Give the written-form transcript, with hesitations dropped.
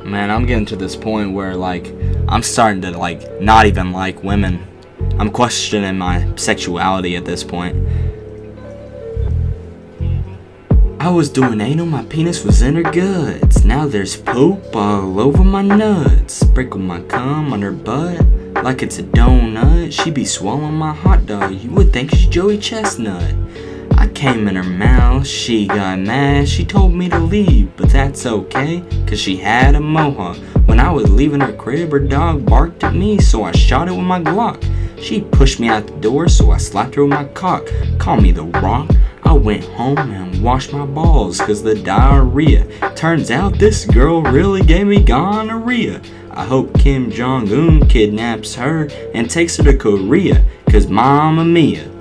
Man, I'm getting to this point where, like, I'm starting to, like, not even like women. I'm questioning my sexuality at this point. I was doing anal, my penis was in her guts. Now there's poop all over my nuts. Sprinkle my cum on her butt like it's a donut. She be swallowing my hot dog, you would think she's Joey Chestnut. I came in her mouth, she got mad, she told me to leave, but that's okay, cause she had a mohawk. When I was leaving her crib, her dog barked at me, so I shot it with my Glock. She pushed me out the door, so I slapped her with my cock. Call me the Rock. I went home and washed my balls, cause the diarrhea. Turns out this girl really gave me gonorrhea. I hope Kim Jong-un kidnaps her and takes her to Korea, cause Mama Mia.